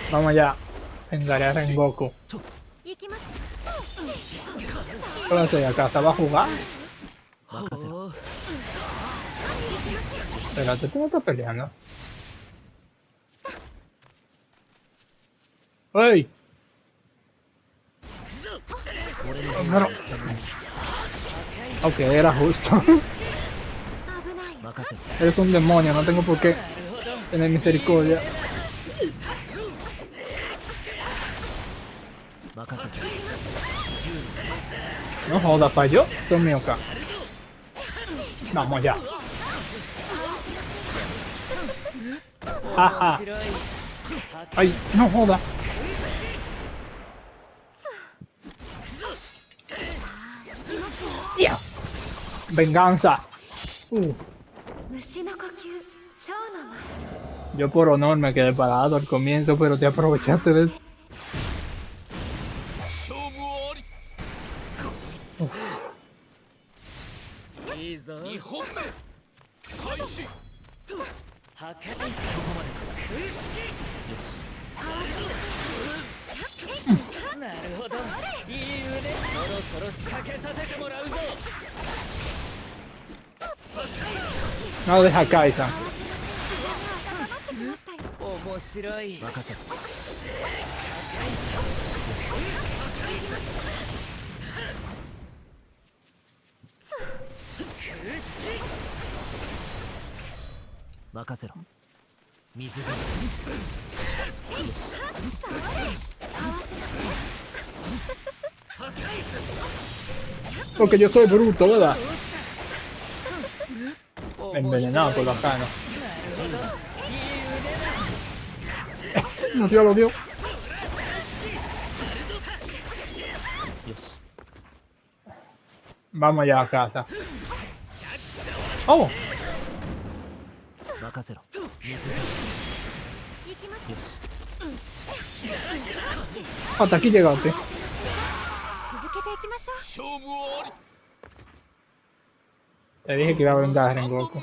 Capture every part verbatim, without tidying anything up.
Vamos allá. Vengaré a Rengoku. ¿Qué va a hacer acá? ¿Se va a jugar? Espérate, tú no estás peleando. ¡Ey! Pero... Ok, era justo. Eres un demonio, no tengo por qué tener misericordia. No joda, falló. Dios mío, acá. Vamos ya. Ajá. Ay, no joda. Yeah. Venganza. Uh. Yo por honor me quedé parado al comienzo, pero te aprovechaste de eso. Uf. No deja Kaiza. Porque yo soy bruto, ¿verdad? Envenenado por los canos. No, tío, lo dio. Vamos ya a casa. ¡Oh! Hasta aquí llegaste. Te dije que iba a vengar a Rengoku.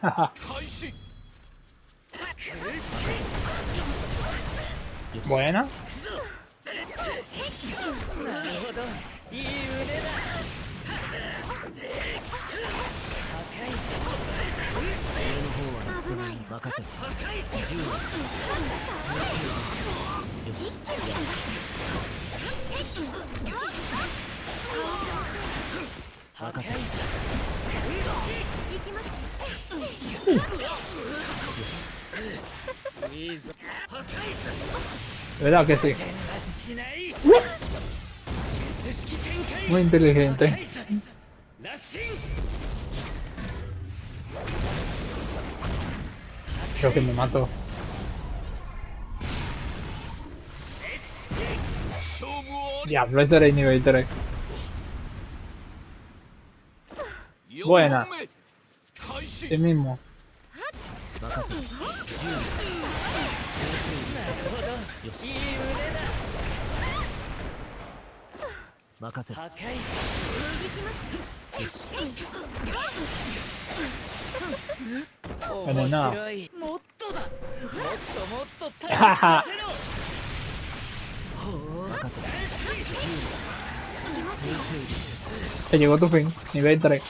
Buena. ¿Verdad que sí? Muy inteligente. Creo que me mató. Diablo, ese era el nivel tres. Buena. Sí mismo. Envenenado. Jaja. Te llegó tu fin, nivel tres.